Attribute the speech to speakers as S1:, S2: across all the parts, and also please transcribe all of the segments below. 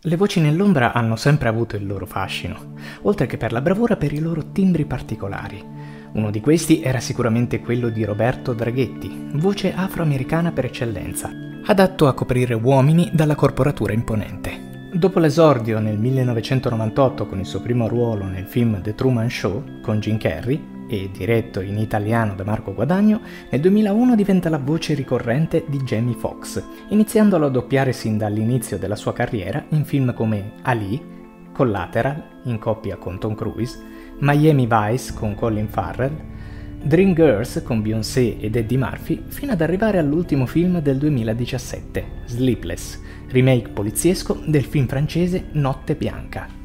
S1: Le voci nell'ombra hanno sempre avuto il loro fascino, oltre che per la bravura per i loro timbri particolari. Uno di questi era sicuramente quello di Roberto Draghetti, voce afroamericana per eccellenza, adatto a coprire uomini dalla corporatura imponente. Dopo l'esordio nel 1998 con il suo primo ruolo nel film The Truman Show con Jim Carrey, e diretto in italiano da Marco Guadagno, nel 2001 diventa la voce ricorrente di Jamie Foxx, iniziandolo a doppiare sin dall'inizio della sua carriera in film come Ali, Collateral, in coppia con Tom Cruise, Miami Vice con Colin Farrell, Dreamgirls con Beyoncé ed Eddie Murphy, fino ad arrivare all'ultimo film del 2017, Sleepless, remake poliziesco del film francese Notte Bianca.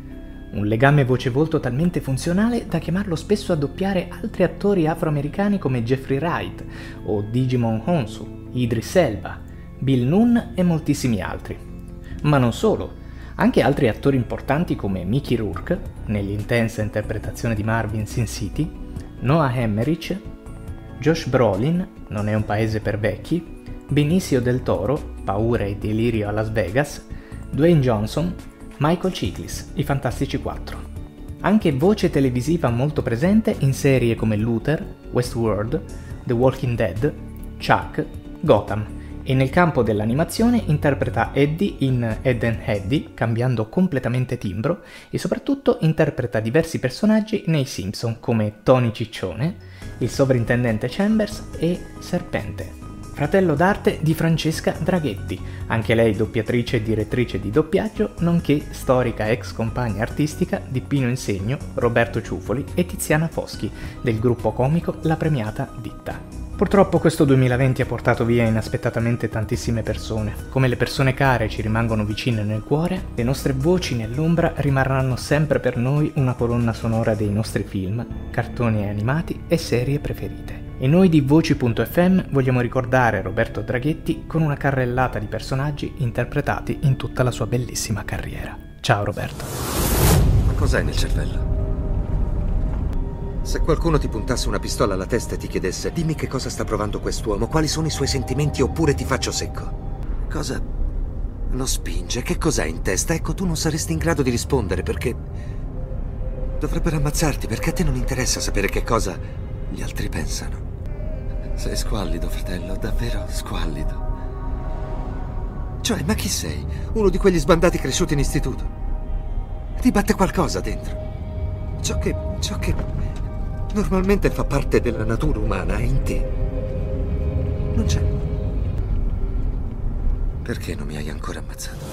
S1: Un legame voce-volto talmente funzionale da chiamarlo spesso a doppiare altri attori afroamericani come Jeffrey Wright o Digimon Hounsou, Idris Elba, Bill Nunn e moltissimi altri. Ma non solo, anche altri attori importanti come Mickey Rourke, nell'intensa interpretazione di Marvin Sin City, Noah Emmerich, Josh Brolin, Non è un paese per vecchi, Benicio del Toro, Paura e delirio a Las Vegas, Dwayne Johnson, Michael Chiklis, I Fantastici 4. Anche voce televisiva molto presente in serie come Luther, Westworld, The Walking Dead, Chuck, Gotham, e nel campo dell'animazione interpreta Eddie in Ed and Eddie, cambiando completamente timbro, e soprattutto interpreta diversi personaggi nei Simpson come Tony Ciccione, il sovrintendente Chambers e Serpente. Fratello d'arte di Francesca Draghetti, anche lei doppiatrice e direttrice di doppiaggio, nonché storica ex compagna artistica di Pino Insegno, Roberto Ciufoli e Tiziana Foschi, del gruppo comico La Premiata Ditta. Purtroppo questo 2020 ha portato via inaspettatamente tantissime persone. Come le persone care ci rimangono vicine nel cuore, le nostre voci nell'ombra rimarranno sempre per noi una colonna sonora dei nostri film, cartoni animati e serie preferite. E noi di Voci.fm vogliamo ricordare Roberto Draghetti con una carrellata di personaggi interpretati in tutta la sua bellissima carriera. Ciao Roberto.
S2: Ma cos'hai nel cervello? Se qualcuno ti puntasse una pistola alla testa e ti chiedesse dimmi che cosa sta provando quest'uomo, quali sono i suoi sentimenti oppure ti faccio secco, cosa lo spinge? Che cos'hai in testa? Ecco, tu non saresti in grado di rispondere perché dovrebbero ammazzarti, perché a te non interessa sapere che cosa gli altri pensano. Sei squallido, fratello, davvero squallido. Cioè, ma chi sei? Uno di quegli sbandati cresciuti in istituto? Ti batte qualcosa dentro. Ciò che normalmente fa parte della natura umana è in te. Non c'è. Perché non mi hai ancora ammazzato?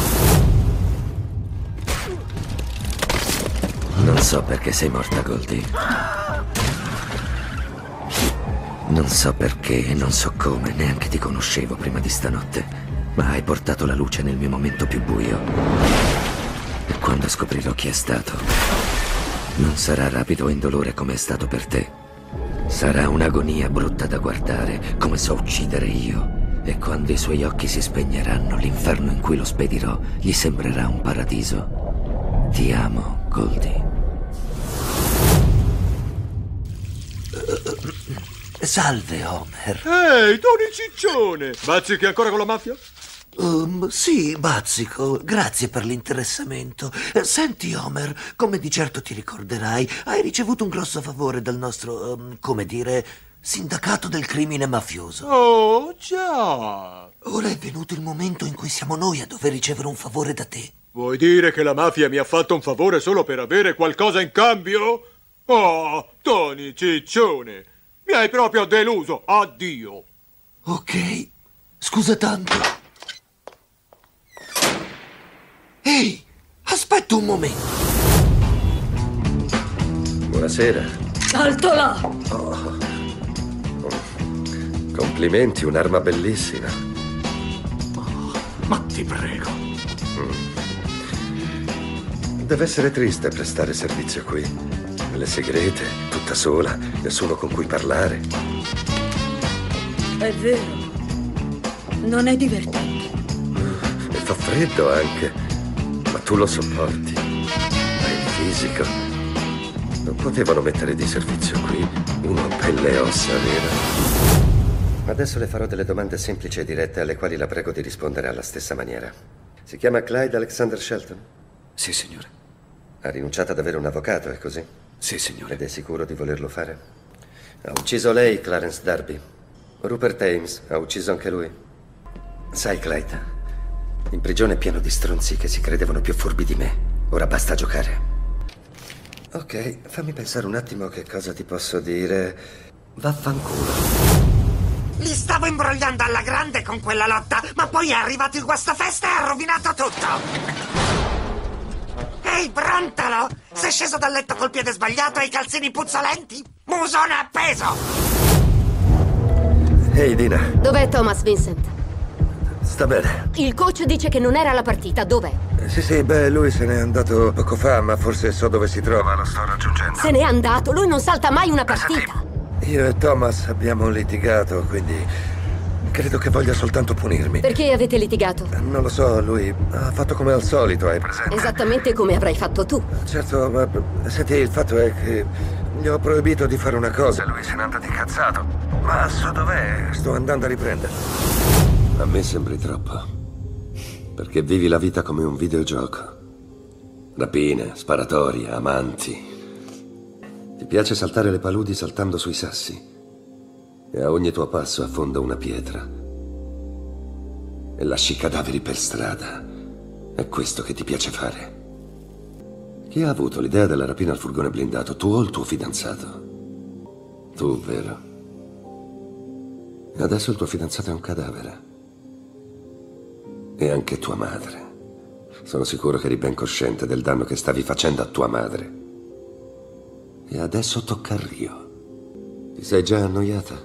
S3: Non so perché sei morta, Goldie. Non so perché e non so come, neanche ti conoscevo prima di stanotte, ma hai portato la luce nel mio momento più buio. E quando scoprirò chi è stato, non sarà rapido e indolore come è stato per te. Sarà un'agonia brutta da guardare, come so uccidere io. E quando i suoi occhi si spegneranno, l'inferno in cui lo spedirò gli sembrerà un paradiso. Ti amo, Goldie.
S4: Salve, Homer.
S5: Ehi, Tony Ciccione! Bazzichi ancora con la mafia?
S4: Sì, bazzico. Grazie per l'interessamento. Senti, Homer, come di certo ti ricorderai, hai ricevuto un grosso favore dal nostro, come dire, sindacato del crimine mafioso.
S5: Oh, già!
S4: Ora è venuto il momento in cui siamo noi a dover ricevere un favore da te.
S5: Vuoi dire che la mafia mi ha fatto un favore solo per avere qualcosa in cambio? Oh, Tony Ciccione! Mi hai proprio deluso, addio!
S4: Ok, scusa tanto. Ehi, aspetta un momento.
S3: Buonasera.
S6: Alto là!
S3: Oh. Complimenti, un'arma bellissima.
S4: Ma ti prego.
S3: Deve essere triste prestare servizio qui. Le segrete, tutta sola, nessuno con cui parlare.
S6: È vero. Non è divertente.
S3: E fa freddo anche. Ma tu lo sopporti. Hai il fisico. Non potevano mettere di servizio qui uno a pelle e ossa, vero? Adesso le farò delle domande semplici e dirette alle quali la prego di rispondere alla stessa maniera.
S2: Si chiama Clyde Alexander Shelton?
S3: Sì, signore.
S2: Ha rinunciato ad avere un avvocato, è così?
S3: Sì, signore.
S2: Ed è sicuro di volerlo fare? Ha ucciso lei, Clarence Darby. Rupert Ames ha ucciso anche lui. Sai, Clyde, in prigione è pieno di stronzi che si credevano più furbi di me. Ora basta giocare. Ok, fammi pensare un attimo che cosa ti posso dire. Vaffanculo.
S4: Li stavo imbrogliando alla grande con quella lotta, ma poi è arrivato il guastafeste e ha rovinato tutto! Ehi, brontolo! Sei sceso dal letto col piede sbagliato e i calzini puzzolenti? Musone appeso!
S2: Ehi, Dina.
S7: Dov'è Thomas Vincent?
S2: Sta bene.
S7: Il coach dice che non era alla partita, dov'è?
S2: Sì, beh, lui se n'è andato poco fa, ma forse so dove si trova, lo sto raggiungendo.
S7: Se n'è andato, lui non salta mai una partita.
S2: Io e Thomas abbiamo litigato, quindi credo che voglia soltanto punirmi.
S7: Perché avete litigato?
S2: Non lo so, lui ha fatto come al solito, hai presente?
S7: Esattamente come avrai fatto tu.
S2: Certo, ma senti, il fatto è che gli ho proibito di fare una cosa e lui se n'è andato incazzato. Ma so dov'è? Sto andando a riprenderlo.
S3: A me sembri troppo. Perché vivi la vita come un videogioco. Rapine, sparatorie, amanti. Ti piace saltare le paludi saltando sui sassi. E a ogni tuo passo affonda una pietra. E lasci cadaveri per strada. È questo che ti piace fare. Chi ha avuto l'idea della rapina al furgone blindato? Tu o il tuo fidanzato? Tu, vero? E adesso il tuo fidanzato è un cadavere. E anche tua madre. Sono sicuro che eri ben cosciente del danno che stavi facendo a tua madre. E adesso tocca a Rio. Ti sei già annoiata?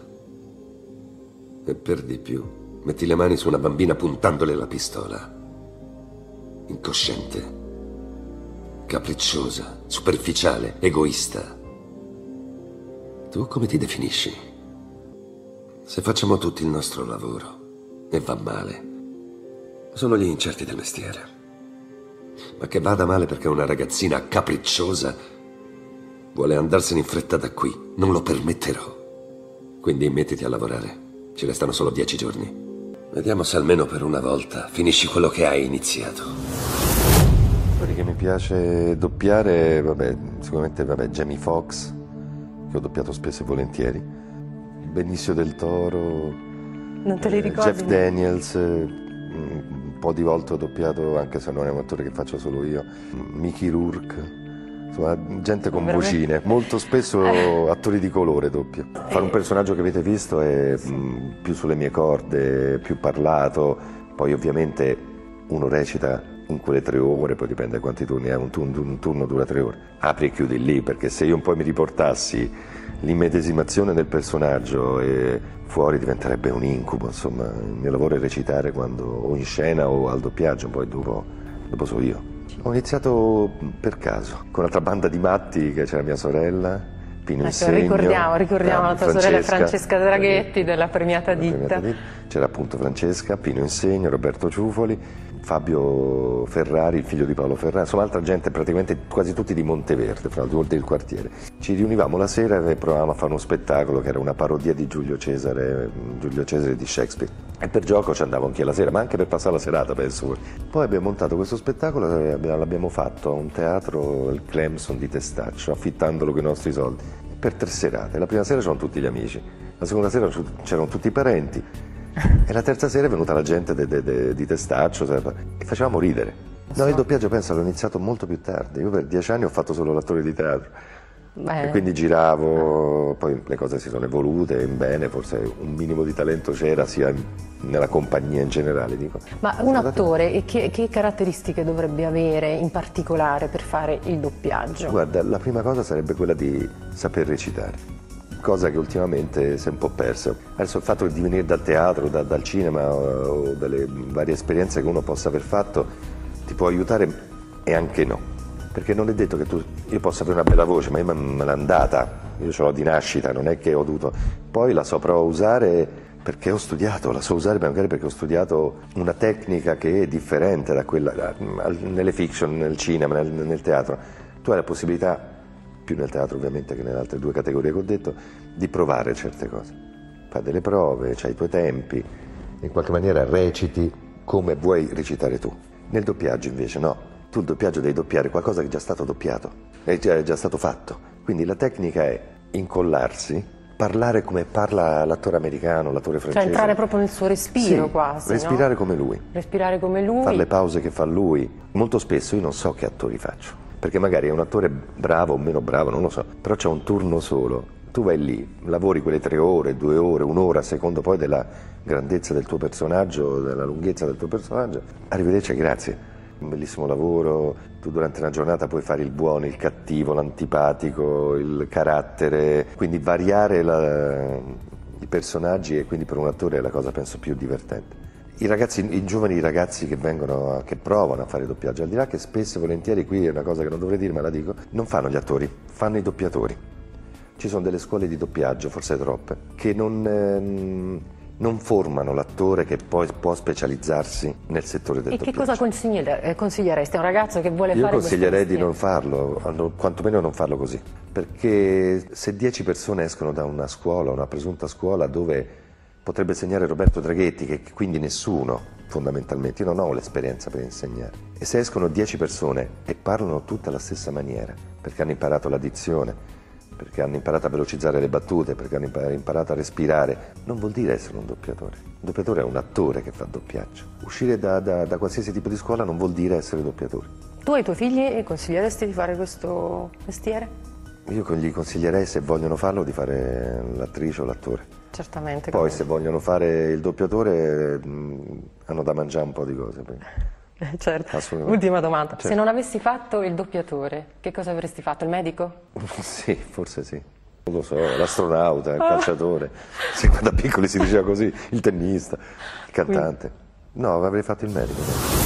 S3: E per di più, metti le mani su una bambina puntandole la pistola. Incosciente. Capricciosa, superficiale, egoista. Tu come ti definisci? Se facciamo tutti il nostro lavoro e va male, sono gli incerti del mestiere. Ma che vada male perché una ragazzina capricciosa vuole andarsene in fretta da qui, non lo permetterò. Quindi mettiti a lavorare. Ci restano solo 10 giorni. Vediamo se almeno per una volta finisci quello che hai iniziato.
S8: Quelli che mi piace doppiare, sicuramente Jamie Foxx, che ho doppiato spesso e volentieri. Benicio del Toro.
S9: Non te li ricordi?
S8: Jeff Daniels, un po' di volte ho doppiato, anche se non è un attore che faccio solo io. Mickey Rourke. Insomma, gente con vocine, molto spesso attori di colore doppio. Fare un personaggio che avete visto è più sulle mie corde, più parlato, poi ovviamente uno recita in quelle 3 ore, poi dipende da quanti turni è, un turno dura 3 ore. Apri e chiudi lì, perché se io un po' mi riportassi l'immedesimazione del personaggio e fuori diventerebbe un incubo, insomma, il mio lavoro è recitare quando o in scena o al doppiaggio, poi dopo so io. Ho iniziato per caso, con un'altra banda di matti che c'era mia sorella, Pino Insegno.
S9: Ricordiamo la tua sorella Francesca Draghetti della premiata ditta.
S8: C'era appunto Francesca, Pino Insegno, Roberto Ciufoli, Fabio Ferrari, il figlio di Paolo Ferrari, insomma altra gente, praticamente quasi tutti di Monteverde, fra l'altro del quartiere. Ci riunivamo la sera e provavamo a fare uno spettacolo che era una parodia di Giulio Cesare di Shakespeare. E per gioco ci andavo anche la sera, ma anche per passare la serata, penso. Poi abbiamo montato questo spettacolo e l'abbiamo fatto a un teatro, il Clemson di Testaccio, affittandolo con i nostri soldi, per 3 serate. La prima sera c'erano tutti gli amici, la seconda sera c'erano tutti i parenti, e la terza sera è venuta la gente di Testaccio e facevamo ridere. No, il doppiaggio penso l'ho iniziato molto più tardi. Io per 10 anni ho fatto solo l'attore di teatro. E quindi giravo, poi le cose si sono evolute in bene, forse un minimo di talento c'era sia nella compagnia in generale. Dico.
S9: Ma un attore che caratteristiche dovrebbe avere in particolare per fare il doppiaggio?
S8: Guarda, la prima cosa sarebbe quella di saper recitare, cosa che ultimamente si è un po' persa. Adesso il fatto di venire dal teatro, dal cinema o dalle varie esperienze che uno possa aver fatto ti può aiutare e anche no. Perché non è detto che io possa avere una bella voce, ma io me l'ho andata, io ce l'ho di nascita, non è che ho dovuto. Poi la saprò usare perché ho studiato, la so usare magari perché ho studiato una tecnica che è differente da quella nelle fiction, nel cinema, nel teatro. Tu hai la possibilità, più nel teatro ovviamente che nelle altre 2 categorie che ho detto, di provare certe cose. Fai delle prove, c'hai i tuoi tempi, in qualche maniera reciti come vuoi recitare tu. Nel doppiaggio invece no, tu il doppiaggio devi doppiare qualcosa che è già stato doppiato, è già stato fatto. Quindi la tecnica è incollarsi, parlare come parla l'attore americano, l'attore francese.
S9: Cioè entrare proprio nel suo respiro,
S8: sì,
S9: quasi,
S8: respirare
S9: no?
S8: come lui.
S9: Respirare come lui.
S8: Fare le pause che fa lui. Molto spesso io non so che attori faccio, perché magari è un attore bravo o meno bravo, non lo so, però c'è un turno solo. Tu vai lì, lavori quelle 3 ore, 2 ore, 1 ora, a secondo poi della grandezza del tuo personaggio, della lunghezza del tuo personaggio. Arrivederci, grazie. Un bellissimo lavoro, tu durante una giornata puoi fare il buono, il cattivo, l'antipatico, il carattere, quindi variare i personaggi e quindi per un attore è la cosa penso più divertente. I giovani ragazzi che provano a fare doppiaggio, al di là che spesso e volentieri, qui è una cosa che non dovrei dire ma la dico, non fanno gli attori, fanno i doppiatori. Ci sono delle scuole di doppiaggio, forse troppe, che non formano l'attore che poi può specializzarsi nel settore del doppiaggio.
S9: E che cosa consiglieresti a un ragazzo che vuole fare questo mestiere?
S8: Io consiglierei di non farlo, quantomeno non farlo così, perché se 10 persone escono da una scuola, una presunta scuola dove potrebbe insegnare Roberto Draghetti, che quindi nessuno fondamentalmente, io non ho l'esperienza per insegnare, e se escono 10 persone e parlano tutte alla stessa maniera, perché hanno imparato la dizione, perché hanno imparato a velocizzare le battute, perché hanno imparato a respirare, non vuol dire essere un doppiatore. Un doppiatore è un attore che fa doppiaggio. Uscire da qualsiasi tipo di scuola non vuol dire essere doppiatori.
S9: Tu ai tuoi figli consiglieresti di fare questo mestiere?
S8: Io gli consiglierei, se vogliono farlo, di fare l'attrice o l'attore.
S9: Certamente.
S8: Poi se vogliono fare il doppiatore hanno da mangiare un po' di cose.
S9: Certo. Ultima domanda.
S8: Certo.
S9: Se non avessi fatto il doppiatore, che cosa avresti fatto? Il medico?
S8: Sì, forse sì. Non lo so, l'astronauta, il calciatore. Sì, da piccoli si diceva così, il tennista, il cantante. No, avrei fatto il medico.